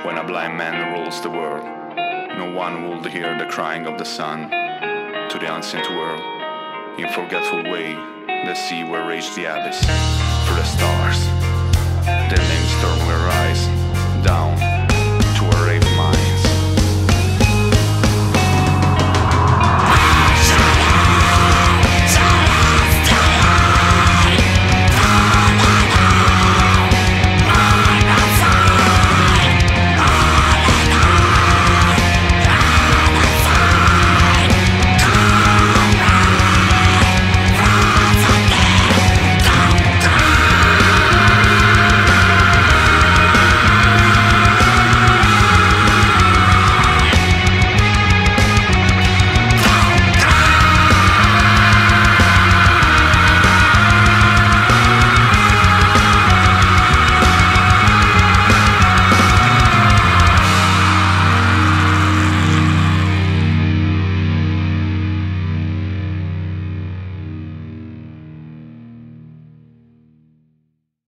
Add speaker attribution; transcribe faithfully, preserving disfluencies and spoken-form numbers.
Speaker 1: when a blind man rules the world. No one would hear the crying of the sun to the unseen world. In forgetful way, the sea will rage the abyss through the stars. The name storm will rise down